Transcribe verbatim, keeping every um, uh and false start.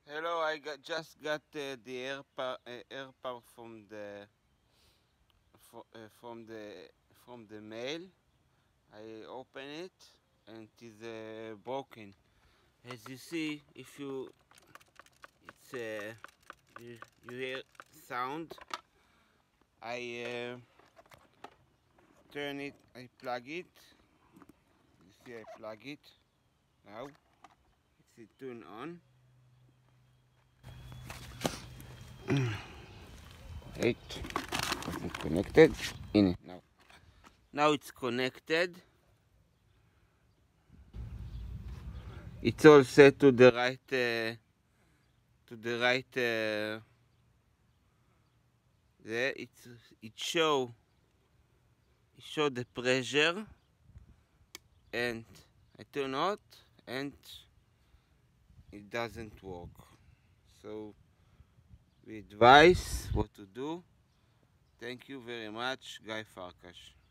Hello, I got, just got uh, the air pa- uh, air pump from the fro- uh, from the from the mail. I open it and it is uh, broken. As you see, if you it's uh, you, you hear sound. I uh, turn it. I plug it. You see, I plug it now. It's turned on. Wait, it's connected. In it now. Now it's connected. It's all set to the right uh, to the right uh, there. It's it show it show the pressure, and I turn out and it doesn't work. So we advise what to do. Thank you very much, Guy Farkas.